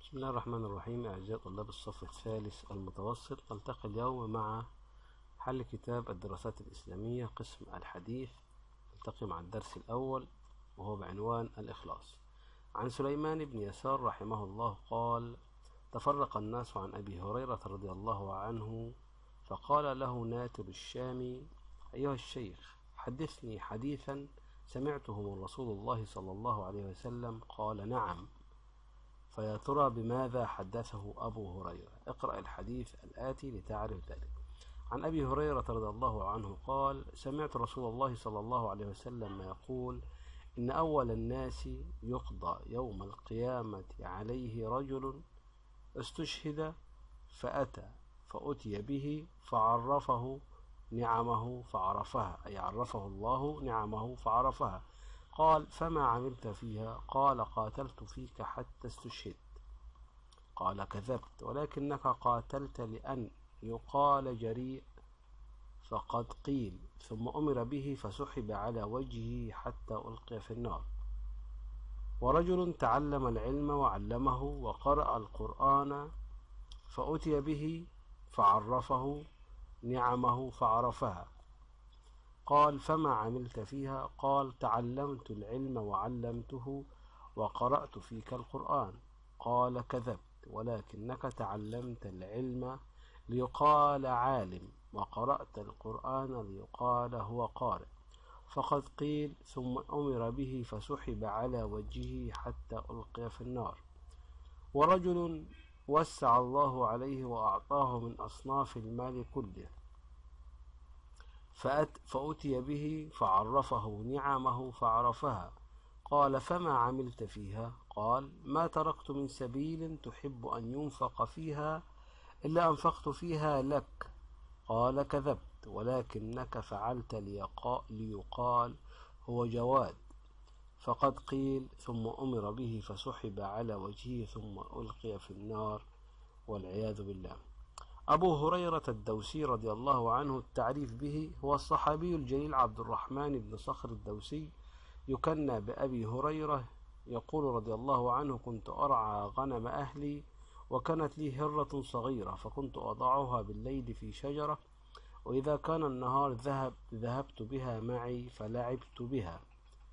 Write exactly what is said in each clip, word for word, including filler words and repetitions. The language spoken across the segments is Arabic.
بسم الله الرحمن الرحيم. أعزائي طلاب الصف الثالث المتوسط، نلتقي اليوم مع حل كتاب الدراسات الإسلامية قسم الحديث. نلتقي مع الدرس الأول وهو بعنوان الإخلاص. عن سليمان بن يسار رحمه الله قال: تفرق الناس عن أبي هريرة رضي الله عنه، فقال له ناتر الشامي: أيها الشيخ، حدثني حديثا سمعته من رسول الله صلى الله عليه وسلم. قال: نعم. فيا ترى بماذا حدثه أبو هريرة؟ اقرأ الحديث الآتي لتعرف ذلك. عن أبي هريرة رضي الله عنه قال: سمعت رسول الله صلى الله عليه وسلم يقول: إن أول الناس يقضى يوم القيامة عليه رجل استشهد فأتى فأتي به فعرفه نعمه فعرفها، أي عرفه الله نعمه فعرفها. قال: فما عملت فيها؟ قال: قاتلت فيك حتى استشهدت. قال: كذبت، ولكنك قاتلت لأن يقال جريء، فقد قيل. ثم أمر به فسحب على وجهه حتى ألقي في النار. ورجل تعلم العلم وعلمه وقرأ القرآن فأتي به فعرفه نعمه فعرفها. قال: فما عملت فيها؟ قال: تعلمت العلم وعلمته وقرأت فيك القرآن. قال: كذبت، ولكنك تعلمت العلم ليقال عالم، وقرأت القرآن ليقال هو قارئ، فقد قيل. ثم أمر به فسحب على وجهه حتى ألقي في النار. ورجل وسع الله عليه وأعطاه من أصناف المال كله، فأتي به فعرفه نعمه فعرفها. قال: فما عملت فيها؟ قال: ما تركت من سبيل تحب أن ينفق فيها إلا أنفقت فيها لك. قال: كذبت، ولكنك فعلت ليقال هو جواد، فقد قيل. ثم أمر به فسحب على وجهه ثم ألقي في النار، والعياذ بالله. أبو هريرة الدوسي رضي الله عنه، التعريف به: هو الصحابي الجليل عبد الرحمن بن صخر الدوسي، يكنى بأبي هريرة. يقول رضي الله عنه: كنت أرعى غنم أهلي، وكانت لي هرة صغيرة، فكنت أضعها بالليل في شجرة، وإذا كان النهار ذهب ذهبت بها معي فلعبت بها،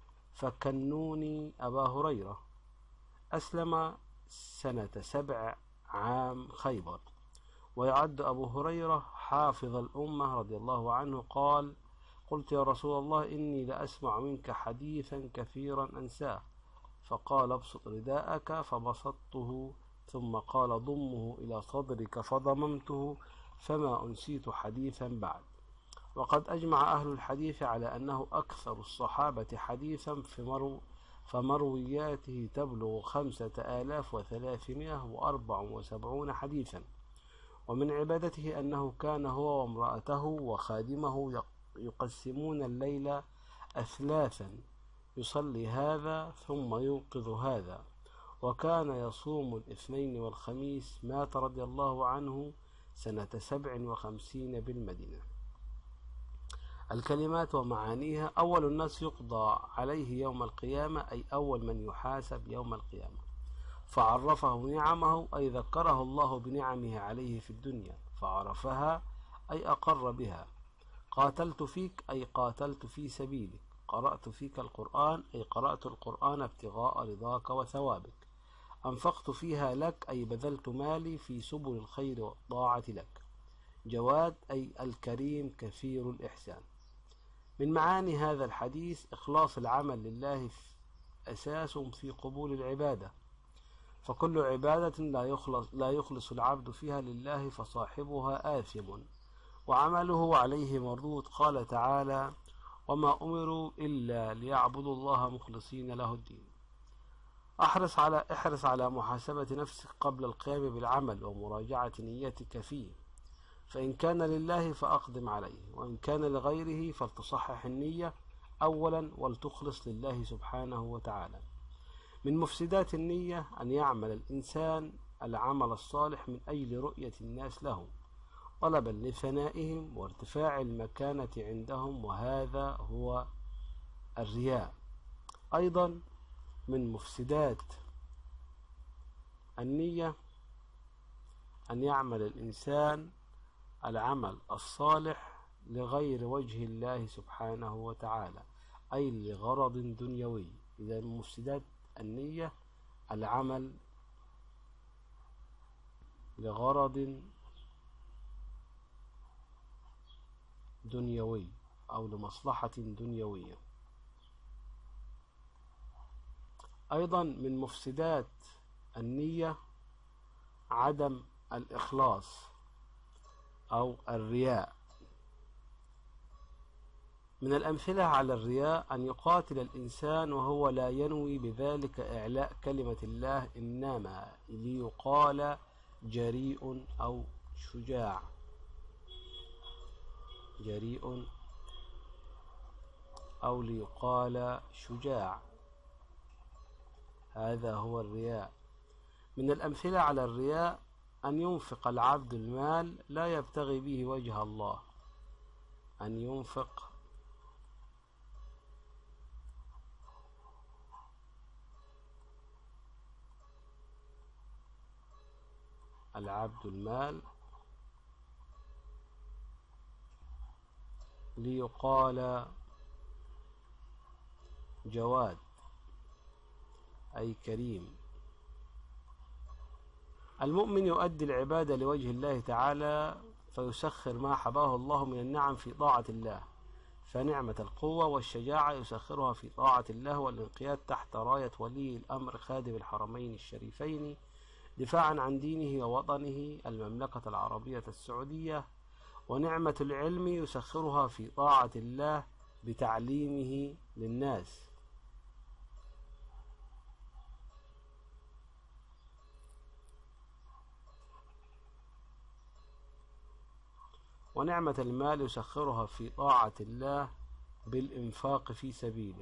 فكنوني أبا هريرة. أسلم سنة سبع عام خيبر. ويعد أبو هريرة حافظ الأمة رضي الله عنه. قال: قلت يا رسول الله، إني لأسمع منك حديثا كثيرا أنساه. فقال: ابسط رداءك، فبسطته. ثم قال: ضمه إلى صدرك، فضممته، فما أنسيت حديثا بعد. وقد أجمع أهل الحديث على أنه أكثر الصحابة حديثا، فمروياته تبلغ خمسة آلاف وثلاثمائة وأربع وسبعون حديثا. ومن عبادته أنه كان هو وامرأته وخادمه يقسمون الليل أثلاثا، يصلي هذا ثم يوقظ هذا، وكان يصوم الاثنين والخميس. مات رضي الله عنه سنة سبع وخمسين بالمدينة. الكلمات ومعانيها: أول الناس يقضى عليه يوم القيامة، أي أول من يحاسب يوم القيامة. فعرفه نعمه، أي ذكره الله بنعمه عليه في الدنيا، فعرفها أي أقر بها. قاتلت فيك، أي قاتلت في سبيلك. قرأت فيك القرآن، أي قرأت القرآن ابتغاء رضاك وثوابك. أنفقت فيها لك، أي بذلت مالي في سبل الخير والطاعة لك. جواد، أي الكريم كثير الإحسان. من معاني هذا الحديث: إخلاص العمل لله أساس في قبول العبادة، فكل عبادة لا يخلص, لا يخلص العبد فيها لله فصاحبها آثم وعمله عليه مردود. قال تعالى: وما أمروا إلا ليعبدوا الله مخلصين له الدين. احرص على احرص على محاسبة نفسك قبل القيام بالعمل ومراجعة نيتك فيه، فإن كان لله فأقدم عليه، وإن كان لغيره فلتصحح النية أولا ولتخلص لله سبحانه وتعالى. من مفسدات النية أن يعمل الإنسان العمل الصالح من أجل رؤية الناس له، طلبا لثنائهم وارتفاع المكانة عندهم، وهذا هو الرياء. أيضا من مفسدات النية أن يعمل الإنسان العمل الصالح لغير وجه الله سبحانه وتعالى، أي لغرض دنيوي. إذا مفسدات النية العمل لغرض دنيوي أو لمصلحة دنيوية. أيضا من مفسدات النية عدم الإخلاص أو الرياء. من الأمثلة على الرياء أن يقاتل الإنسان وهو لا ينوي بذلك إعلاء كلمة الله، إنما ليقال جريء أو شجاع، جريء أو ليقال شجاع، هذا هو الرياء. من الأمثلة على الرياء أن ينفق العبد المال لا يبتغي به وجه الله، أن ينفق العبد المال ليقال جواد أي كريم. المؤمن يؤدي العبادة لوجه الله تعالى فيسخر ما حباه الله من النعم في طاعة الله، فنعمة القوة والشجاعة يسخرها في طاعة الله والانقياد تحت راية ولي الأمر خادم الحرمين الشريفين دفاعا عن دينه ووطنه المملكة العربية السعودية. ونعمة العلم يسخرها في طاعة الله بتعليمه للناس. ونعمة المال يسخرها في طاعة الله بالإنفاق في سبيله،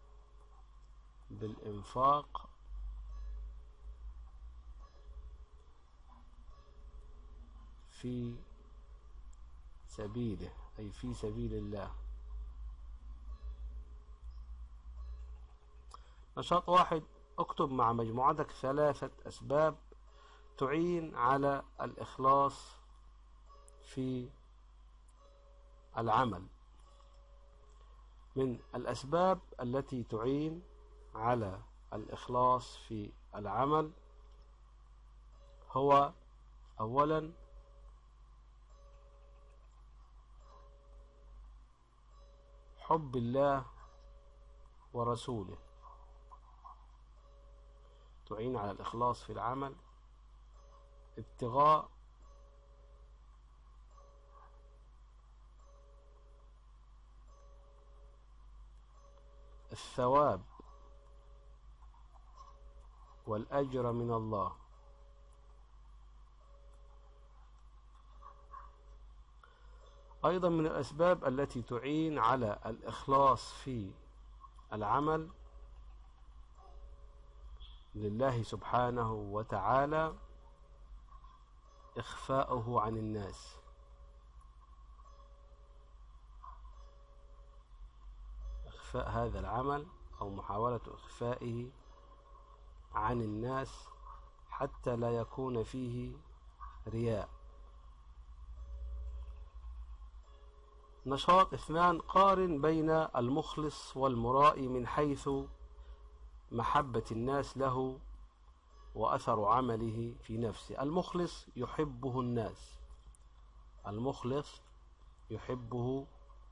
بالإنفاق في سبيله أي في سبيل الله. نشاط واحد: اكتب مع مجموعتك ثلاثة أسباب تعين على الإخلاص في العمل. من الأسباب التي تعين على الإخلاص في العمل هو: أولا حب الله ورسوله، تعين على الإخلاص في العمل ابتغاء الثواب والأجر من الله. أيضا من الأسباب التي تعين على الإخلاص في العمل لله سبحانه وتعالى إخفاؤه عن الناس، إخفاء هذا العمل أو محاولة إخفائه عن الناس حتى لا يكون فيه رياء. نشاط اثنان: قارن بين المخلص والمرائي من حيث محبة الناس له وأثر عمله في نفسه. المخلص يحبه الناس، المخلص يحبه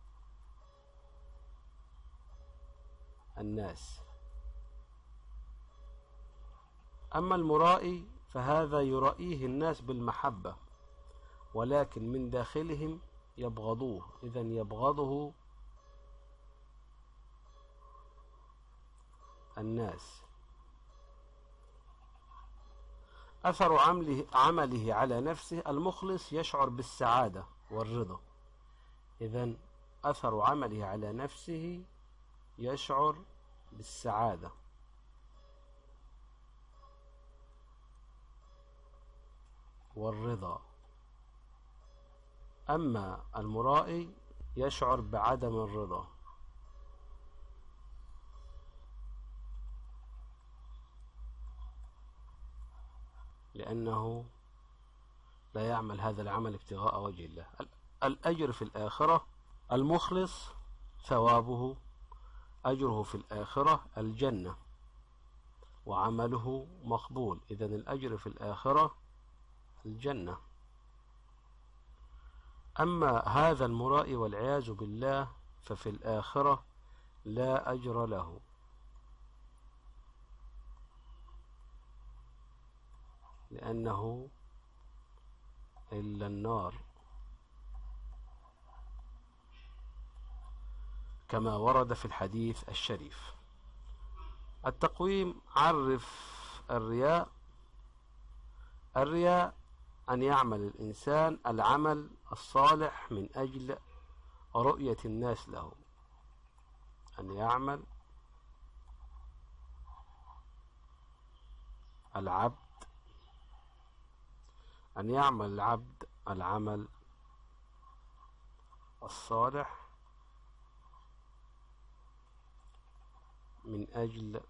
الناس. أما المرائي فهذا يرائيه الناس بالمحبة ولكن من داخلهم يبغضوه، إذن يبغضه الناس. أثر عمله, عمله على نفسه: المخلص يشعر بالسعادة والرضا، إذن أثر عمله على نفسه يشعر بالسعادة. والرضا. أما المرائي يشعر بعدم الرضا. لأنه لا يعمل هذا العمل ابتغاء وجه الله. الأجر في الآخرة، المخلص ثوابه أجره في الآخرة الجنة وعمله مقبول. إذن الأجر في الآخرة الجنة. أما هذا المرائي والعياذ بالله ففي الآخرة لا أجر له، لأنه إلا النار، كما ورد في الحديث الشريف. التقويم. عرف الرياء. الرياء أن يعمل الإنسان العمل الصالح من أجل رؤية الناس له، أن يعمل العبد أن يعمل العبد العمل الصالح من أجل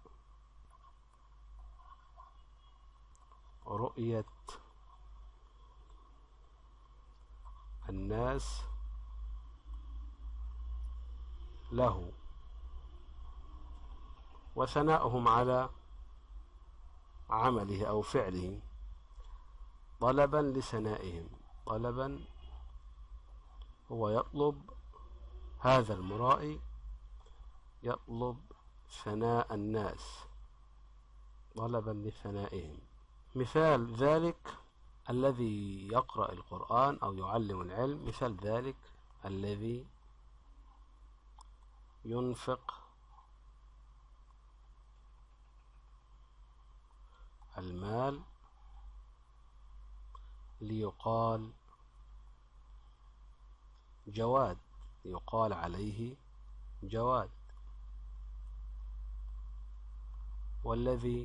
رؤية الناس له وثناؤهم على عمله أو فعله طلبا لثنائهم. طلبا هو يطلب، هذا المرائي يطلب ثناء الناس طلبا لثنائهم. مثال ذلك الذي يقرأ القرآن أو يعلم العلم، مثال ذلك الذي ينفق المال ليقال جواد، يقال عليه جواد، والذي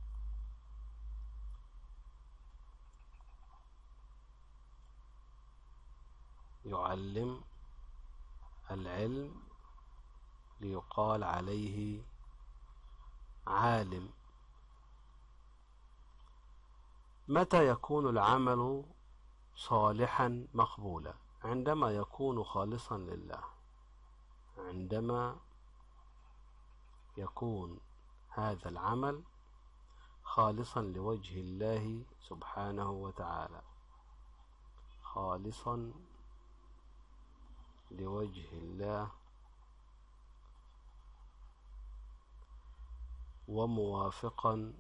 يعلم العلم ليقال عليه عالم. متى يكون العمل صالحا مقبولا؟ عندما يكون خالصا لله، عندما يكون هذا العمل خالصا لوجه الله سبحانه وتعالى، خالصا لوجه الله وموافقا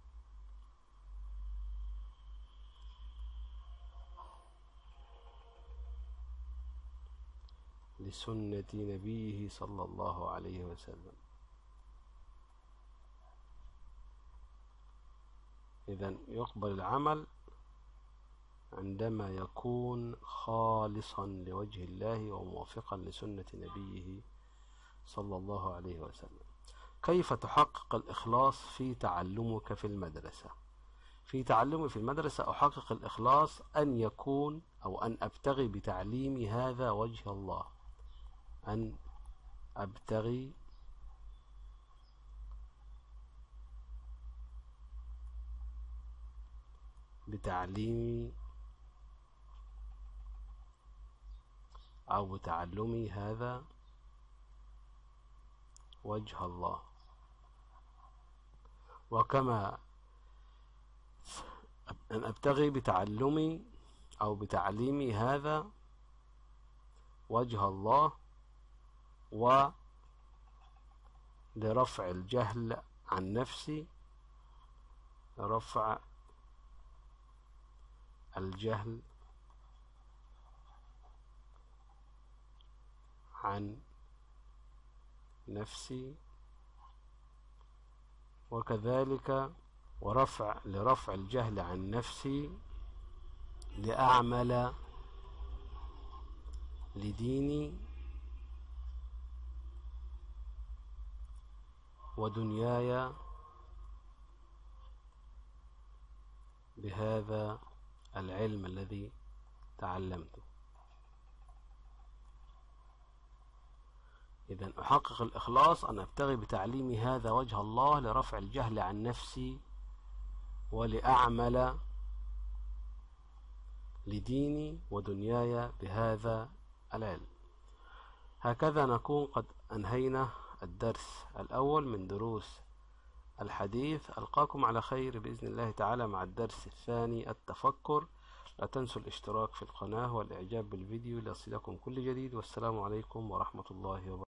لسنة نبيه صلى الله عليه وسلم. إذن يقبل العمل عندما يكون خالصا لوجه الله وموافقا لسنة نبيه صلى الله عليه وسلم. كيف تحقق الإخلاص في تعلمك في المدرسة؟ في تعلمي في المدرسة أحقق الإخلاص أن يكون أو أن أبتغي بتعليمي هذا وجه الله، أن أبتغي بتعليمي أو بتعلمي هذا وجه الله، وكما أن أبتغي بتعلمي أو بتعليمي هذا وجه الله ولرفع الجهل عن نفسي، رفع الجهل عن نفسي، وكذلك ورفع لرفع الجهل عن نفسي لأعمل لديني ودنياي بهذا العلم الذي تعلمته. إذن أحقق الإخلاص أن أبتغي بتعليمي هذا وجه الله لرفع الجهل عن نفسي ولأعمل لديني ودنياي بهذا العلم. هكذا نكون قد أنهينا الدرس الأول من دروس الحديث. ألقاكم على خير بإذن الله تعالى مع الدرس الثاني التفكر. لا تنسوا الاشتراك في القناة والإعجاب بالفيديو ليصلكم كل جديد، والسلام عليكم ورحمة الله وبركاته.